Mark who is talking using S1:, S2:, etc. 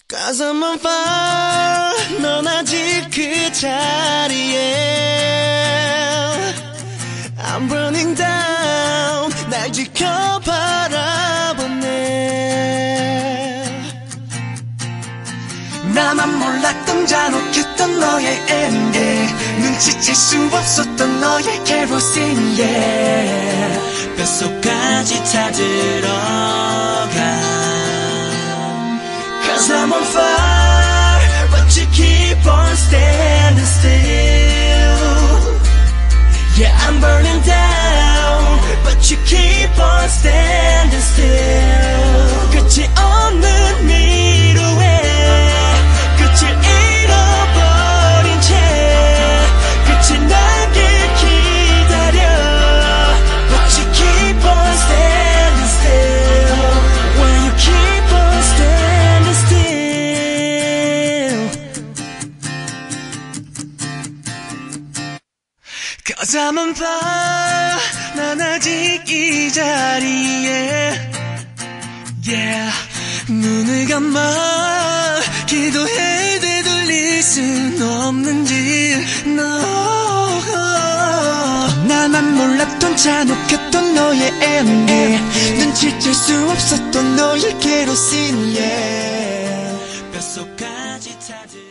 S1: Cause I'm on fire. 넌 아직 그 자리에 I'm burning down. 날 지켜 바라보네. 나만 몰랐던 잔혹했던 너의 ending. 눈치챌 수 없었던 너의 kerosene yeah. 뼛속까지 타들어가. Cause I'm on fire, but you keep on standing still. Yeah, I'm burning down, but you keep on standing still. 끝이 없는 미로에 끝을 잃어버린 채 끝이 나길 기다려. But you keep on standing still. When you keep on standing still. Cause I'm on fire. 난 아직 이 자리에 yeah. 눈을 감아 기도해 되돌릴 순 없는지 no. 나만 몰랐던 잔혹했던 너의 ending. 눈치챌 수 없었던 너의 kerosene yeah. 뼛속까지 타들